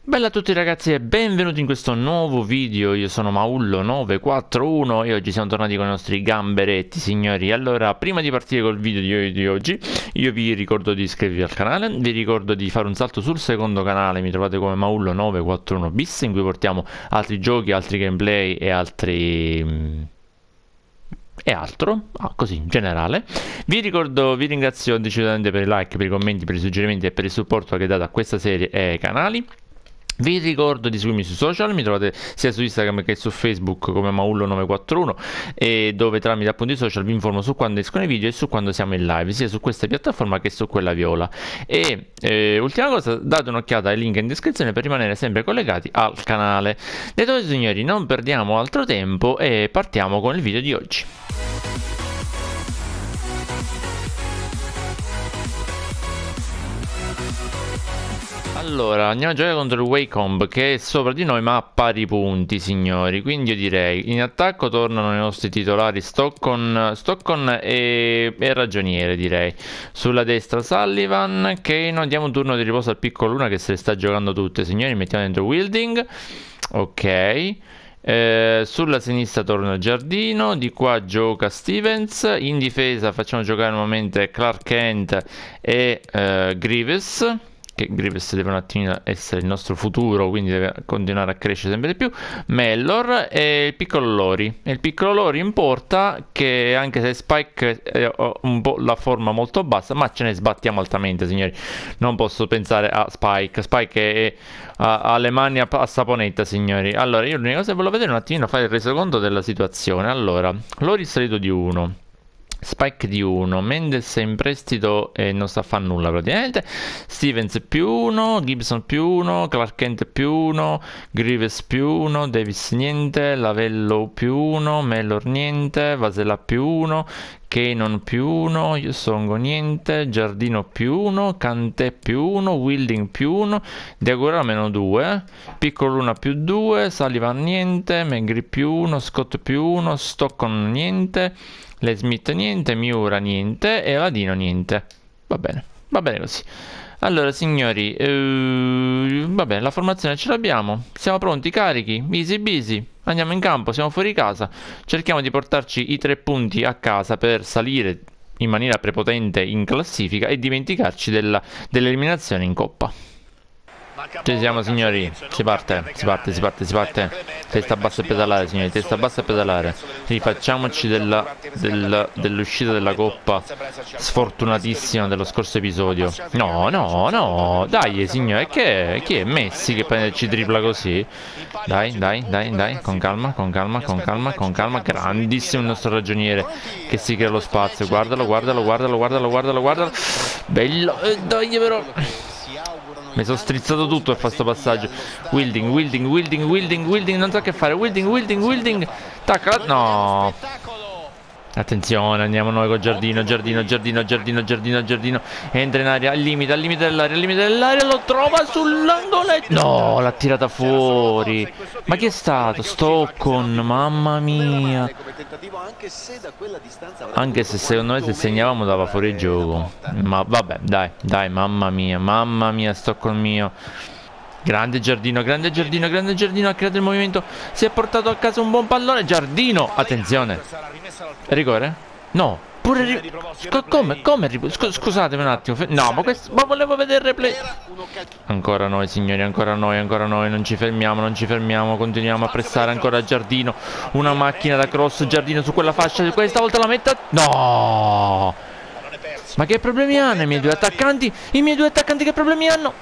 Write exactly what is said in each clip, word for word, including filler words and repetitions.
Bella a tutti ragazzi e benvenuti in questo nuovo video. Io sono Maullo nove quattro uno e oggi siamo tornati con i nostri gamberetti, signori. Allora, prima di partire col video di, di oggi, io vi ricordo di iscrivervi al canale, vi ricordo di fare un salto sul secondo canale, mi trovate come Maullo nove quattro uno bis, in cui portiamo altri giochi, altri gameplay e altri... e altro, ah, così in generale. Vi ricordo, vi ringrazio decisamente per i like, per i commenti, per i suggerimenti e per il supporto che date a questa serie e ai canali. Vi ricordo di seguirmi sui social, mi trovate sia su Instagram che su Facebook come Maullo nove quattro uno, e dove tramite appunto i social vi informo su quando escono i video e su quando siamo in live, sia su questa piattaforma che su quella viola. E eh, ultima cosa, date un'occhiata ai link in descrizione per rimanere sempre collegati al canale. Detto questo, signori, non perdiamo altro tempo e partiamo con il video di oggi. Allora, andiamo a giocare contro il Wacomb, che è sopra di noi ma a pari punti, signori. Quindi io direi, in attacco tornano i nostri titolari Stockon, Stockon e, e Ragioniere, direi. Sulla destra Sullivan, che non diamo un turno di riposo al piccolo Luna che se le sta giocando tutte, signori. Mettiamo dentro Wilding, ok. Eh, sulla sinistra torna Giardino, di qua gioca Stevens, in difesa facciamo giocare nuovamente Clark Kent e eh, Grievous, che Grievous deve un attimino essere il nostro futuro, quindi deve continuare a crescere sempre di più. Mellor e il piccolo Lori. E il piccolo Lori importa che, anche se Spike ha un po' la forma molto bassa, ma ce ne sbattiamo altamente, signori. Non posso pensare a Spike. Spike è, ha, ha le mani a, a saponetta, signori. Allora, io l'unica cosa che volevo vedere un attimino, fare il resoconto della situazione. Allora, Lori è salito di uno, Spike di uno, Mendes è in prestito e non sta a fare nulla praticamente, Stevens più uno, Gibson più uno, Clark Kent più uno, Grievous più uno, Davis niente, Lavello più uno, Mellor niente, Vasella più uno, Cannon più uno, Songo niente, Giardino più uno, Kanté più uno, Wilding più uno, Diagora meno due, Piccolo Luna più due, Sullivan niente, Megri più uno, Scott più uno, Stockton niente, Le Smith niente, Miura niente e Ladino niente. Va bene, va bene così. Allora signori, eh, va bene, la formazione ce l'abbiamo, siamo pronti, carichi, easy busy, andiamo in campo, siamo fuori casa, cerchiamo di portarci i tre punti a casa per salire in maniera prepotente in classifica e dimenticarci dell'eliminazione in Coppa. Ci siamo, signori, si parte, si parte, si parte, si parte. Testa bassa e pedalare, signori, testa bassa e pedalare. Rifacciamoci della, della, dell'uscita della Coppa sfortunatissima dello scorso episodio. No, no, no, dai signori, che è? Chi è? Messi che prende ci tripla così? Dai, dai, dai, dai, con calma, con calma, con calma, con calma. Grandissimo il nostro ragioniere che si crea lo spazio. Guardalo, guardalo, guardalo, guardalo, guardalo, guardalo. Bello, eh, dai però. Mi sono strizzato tutto per fare sto passaggio. Wilding, Wilding, Wilding, Wilding, Wilding, non so che fare. Wilding, Wilding, Wilding. Tacca, no. Attenzione, andiamo noi con Giardino, Giardino, Giardino, Giardino, Giardino, Giardino. Entra in aria, al limite, al limite dell'aria, al limite dell'aria, lo trova sull'angoletto. No, l'ha tirata fuori. Ma chi è stato? Stockon, mamma mia. Anche se secondo me se segnavamo dava fuori gioco. Ma vabbè, dai, dai, mamma mia, mamma mia, Stockon mio. Grande Giardino, grande Giardino, grande Giardino, ha creato il movimento, si è portato a casa un buon pallone. Giardino, attenzione. Rigore? No, pure ri... come, come Sc scusatemi un attimo. No, ma questo, ma volevo vedere il replay. Ancora noi, signori, ancora noi, ancora noi. Non ci fermiamo, non ci fermiamo. Continuiamo a pressare ancora Giardino. Una macchina da cross, Giardino su quella fascia. Questa volta la metta. No! Ma che problemi hanno i miei due attaccanti? I miei due attaccanti che problemi hanno?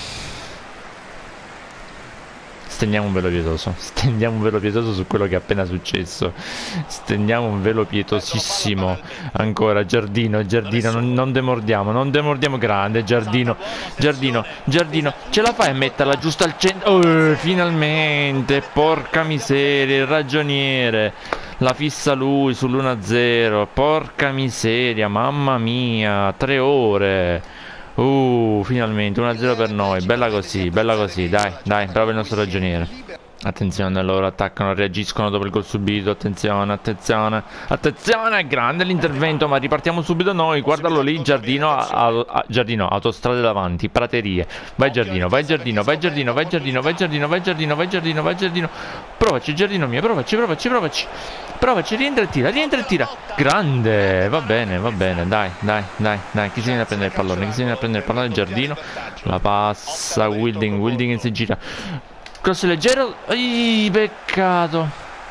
Stendiamo un velo pietoso, stendiamo un velo pietoso su quello che è appena successo. Stendiamo un velo pietosissimo. Ancora Giardino, Giardino, non, non demordiamo, non demordiamo. Grande Giardino, Giardino, Giardino, ce la fai a metterla giusto al centro? Oh, finalmente, porca miseria, il ragioniere la fissa lui sull'uno a zero. Porca miseria, mamma mia, tre ore. Uh, finalmente uno a zero per noi. Bella così, bella così. Dai, dai, bravo il nostro ragioniere. Attenzione, loro attaccano, reagiscono dopo il gol subito. Attenzione, attenzione, attenzione. Grande l'intervento, ma ripartiamo subito noi. Guardalo lì, Giardino, a, a, a, Giardino, autostrade davanti, praterie. Vai Giardino, vai Giardino, vai Giardino, vai Giardino, vai Giardino, vai Giardino, vai Giardino, vai Giardino. Provaci, Giardino mio, provaci, provaci, provaci. Provaci, rientra e tira, rientra e tira. Grande, va bene, va bene, dai, dai, dai, dai. Chi si viene a prendere il pallone? Chi si viene a prendere il pallone? Giardino. La passa, Wilding, Wilding si gira. Cross leggero. Ih, peccato.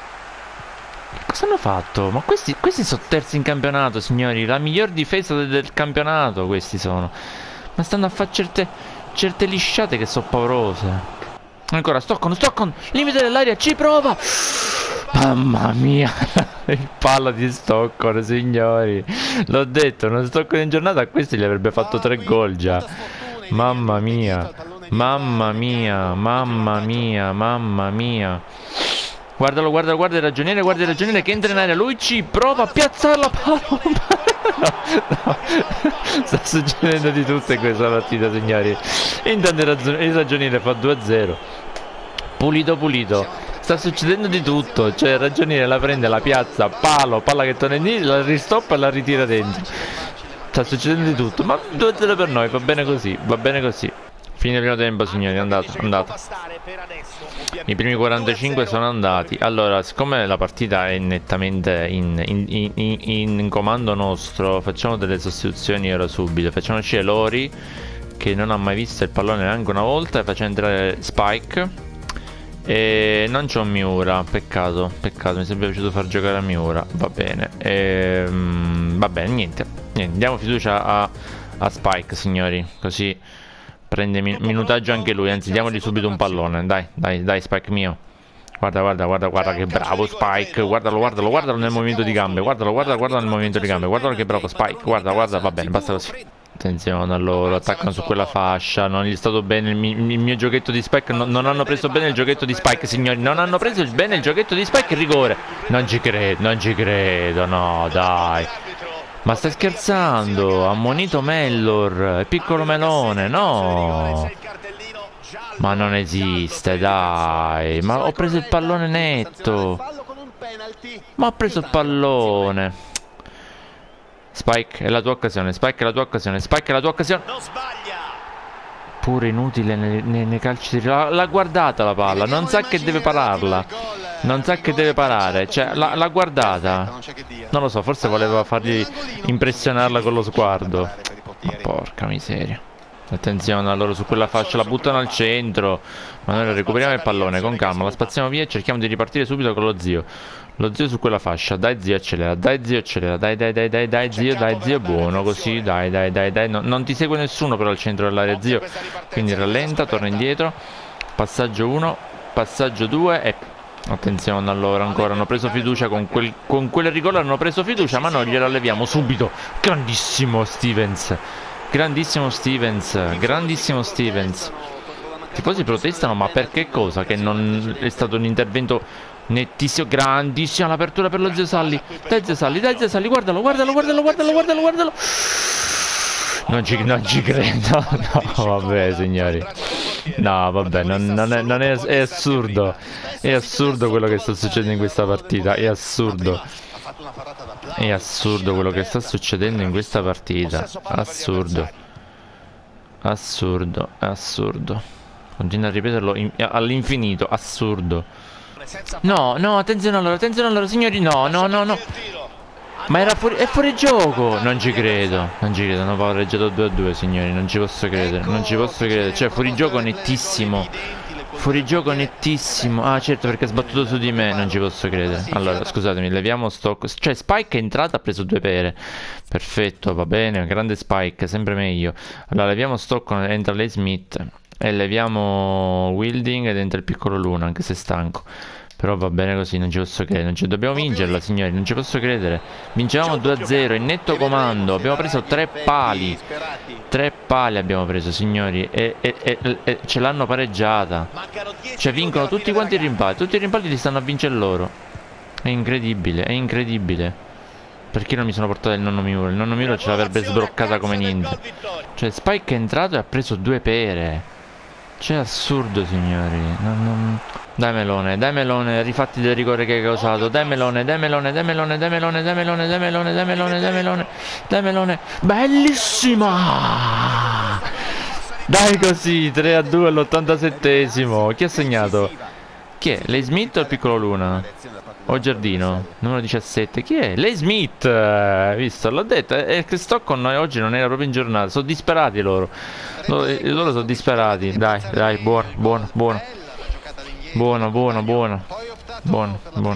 Cosa hanno fatto? Ma questi, questi sono terzi in campionato, signori. La miglior difesa del, del campionato, questi sono. Ma stanno a fare certe, certe lisciate che sono paurose. Ancora, Stockton, Stockton. Limite dell'aria, ci prova. Mamma mia. Il palo di Stockton, signori. L'ho detto, uno Stockton in giornata a questi gli avrebbe fatto tre gol già. Mamma mia. Mamma mia, mamma mia, mamma mia. Guardalo, guarda, guarda il ragioniere, guarda il ragioniere che entra in area. Lui ci prova a piazzarla. No, no. Sta succedendo di tutto in questa partita, signori. Intanto il ragioniere fa due a zero. Pulito, pulito. Sta succedendo di tutto. Cioè il ragioniere la prende, la piazza, palo, palla che torna in lì, la ristoppa e la ritira dentro. Sta succedendo di tutto. Ma due a zero per noi, va bene così, va bene così. Fine primo tempo, signori, è andato, è andato. I primi quarantacinque sono andati. Allora, siccome la partita è nettamente in, in, in, in, in comando nostro, facciamo delle sostituzioni ora subito. Facciamo uscire Lori, che non ha mai visto il pallone neanche una volta, e facciamo entrare Spike. E non c'ho Miura, peccato, peccato, mi sarebbe piaciuto far giocare a Miura. Va bene, e, um, va bene, niente, niente. Diamo fiducia a, a Spike, signori, così prende min minutaggio anche lui. Anzi, diamogli subito un pallone. Dai, dai, dai, Spike mio. Guarda, guarda, guarda, guarda che bravo Spike. Guardalo, guardalo, guardalo nel movimento di gambe. Guardalo, guardalo, guardalo nel movimento di gambe. Guardalo che bravo Spike. Guarda, guarda, va bene, basta così. Attenzione, loro attaccano su quella fascia. Non gli è stato bene il, mi il mio giochetto di Spike. No, non hanno preso bene il giochetto di Spike, signori. Non hanno preso bene il giochetto di Spike. Rigore. Non ci credo, non ci credo, no, dai. Ma stai scherzando? Ammonito Mellor, il piccolo melone, no. Ma non esiste, dai. Ma ho preso il pallone netto. Ma ho preso il pallone. Spike, è la tua occasione, Spike è la tua occasione, Spike è la tua occasione. Pure inutile nei, nei, nei calci di... L'ha guardata la palla, non sa che deve pararla. Non sa che deve parare, cioè l'ha guardata. Non lo so, forse voleva fargli impressionarla con lo sguardo. Ma porca miseria. Attenzione a loro su quella fascia, la buttano al centro. Ma noi recuperiamo il pallone con calma, la spaziamo via e cerchiamo di ripartire subito con lo zio. Lo zio su quella fascia, dai zio accelera, dai zio accelera, dai dai dai dai dai zio, dai zio buono così, dai dai dai dai. No, non ti segue nessuno però al centro dell'area zio. Quindi rallenta, torna indietro. Passaggio uno, passaggio due e... Attenzione allora, ancora hanno preso fiducia con quel, con quel rigore, hanno preso fiducia ma noi gliela leviamo subito. Grandissimo Stevens, grandissimo Stevens, grandissimo Stevens. I tifosi protestano, ma per che cosa? Che non è stato un intervento nettissimo. Grandissima l'apertura per lo zio Salli. Dai zio Salli, dai zio Salli, guardalo, guardalo, guardalo, guardalo, guardalo, guardalo. Non ci, non ci credo. No, vabbè signori. No, vabbè, non, non, è, non è, è assurdo. È assurdo quello che sta succedendo in questa partita. È assurdo. È assurdo quello che sta succedendo in questa partita. Assurdo. Assurdo, assurdo. Continua a ripeterlo all'infinito. Assurdo. No, no, attenzione allora, attenzione allora, signori. No, no, no, no. Ma era fuori, è fuori gioco. Non ci credo, non ci credo, hanno pareggiato due a due, signori. Non ci posso credere, non ci posso credere. Cioè, fuori gioco nettissimo. Fuori gioco nettissimo. Ah, certo, perché ha sbattuto su di me. Non ci posso credere. Allora, scusatemi, leviamo Stock. Cioè, Spike è entrato, ha preso due pere. Perfetto, va bene, grande Spike, sempre meglio. Allora, leviamo Stock, entra lei Smith. E leviamo Wilding ed entra il piccolo Luna, anche se è stanco. Però va bene così, non ci posso credere, non ci... dobbiamo vincerla signori, non ci posso credere. Vincevamo due a zero, in netto comando, abbiamo preso tre pali. Tre pali abbiamo preso signori e, e, e, e ce l'hanno pareggiata. Cioè vincono tutti quanti i rimpalli, tutti i rimpalli li stanno a vincere loro. È incredibile, è incredibile. Perché non mi sono portato il nonno Miura? Il nonno Miura ce l'avrebbe sbroccata come niente. Cioè Spike è entrato e ha preso due pere. Cioè, assurdo, signori. Non, non... Dai melone, dai melone, rifatti del rigore che hai causato. Dai melone, dai melone, dai melone, dai melone, dai melone, dai melone, dai melone, dai melone, dai melone. Bellissima! Dai così, tre a due all'ottantasettesimo. Chi ha segnato? Chi è? Lei Smith o il piccolo Luna? O Giardino? Numero diciassette. Chi è? Lei Smith! Visto? L'ho detto. È che Stockton oggi non era proprio in giornata. Sono disperati loro. Loro, loro sono disperati. Dai, dai, buono, buono, buono. Buono, buono, buono. Buono, buono.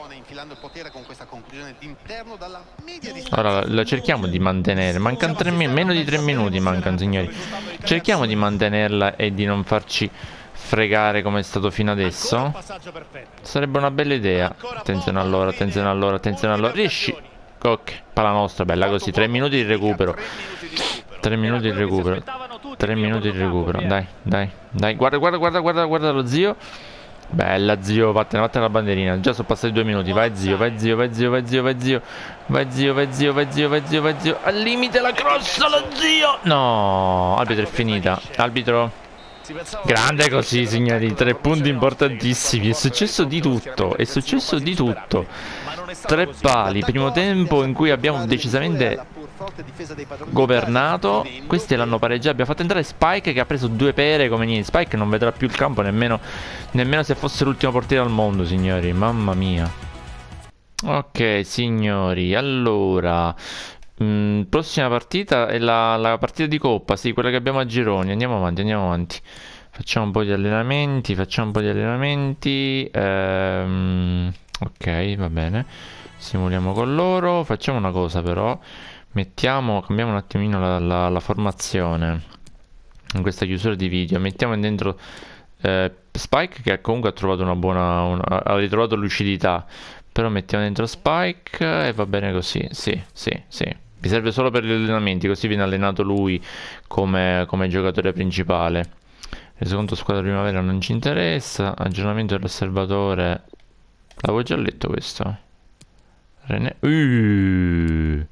Ora la cerchiamo di mantenere. Mancano tre minuti. Meno di tre minuti mancano, signori. Cerchiamo di mantenerla e di non farci fregare come è stato fino adesso. Sarebbe una bella idea. Attenzione allora, attenzione allora, attenzione allora. Riesci. Ok, palla nostra, bella così. Tre minuti di recupero. Tre minuti di recupero. Tre minuti di recupero. Dai, dai, dai. Guarda, guarda, guarda, guarda, guarda lo zio. Bella zio, vattene, vattene la bandierina. Già sono passati due minuti. Vai zio, vai zio, vai zio, vai zio, vai zio. Vai zio, vai zio, vai zio, vai zio, vai zio. Al limite la crossa lo zio. No, arbitro è finita. Arbitro. Grande così, signori. Tre punti importantissimi. È successo di tutto. È successo di tutto. Tre pali. Primo tempo in cui abbiamo decisamente governato. Questi l'hanno pareggiato. Abbiamo fatto entrare Spike che ha preso due pere come niente. Spike non vedrà più il campo nemmeno, nemmeno se fosse l'ultimo portiere al mondo, signori. Mamma mia. Ok, signori. Allora, mh, prossima partita è la, la partita di Coppa. Sì, quella che abbiamo a gironi. Andiamo avanti, andiamo avanti. Facciamo un po' di allenamenti. Facciamo un po' di allenamenti. Ehm, ok, va bene. Simuliamo con loro. Facciamo una cosa però. Mettiamo, cambiamo un attimino la, la, la formazione in questa chiusura di video. Mettiamo dentro eh, Spike che comunque ha trovato una buona, una, ha ritrovato lucidità. Però mettiamo dentro Spike e va bene così. Sì, sì, sì. Mi serve solo per gli allenamenti, così viene allenato lui come, come giocatore principale. Resoconto squadra primavera non ci interessa. Aggiornamento dell'osservatore. L'avevo già letto questo. René. Uh.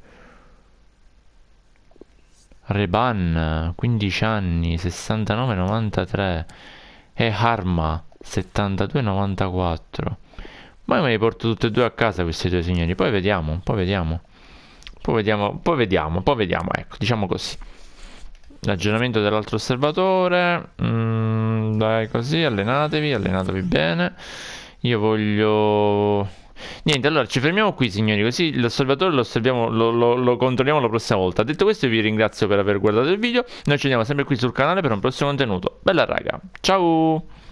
Reban, quindici anni, sessantanove novantatré. E Harma, settantadue novantaquattro. Ma me li porto tutti e due a casa questi due signori. Poi vediamo, poi vediamo. Poi vediamo, poi vediamo, poi vediamo, ecco, diciamo così. L'aggiornamento dell'altro osservatore. Mm, dai così, allenatevi, allenatevi bene. Io voglio... Niente, allora ci fermiamo qui signori, così l'osservatore lo osserviamo, lo, lo, lo controlliamo la prossima volta. Detto questo vi ringrazio per aver guardato il video. Noi ci vediamo sempre qui sul canale per un prossimo contenuto. Bella raga, ciao!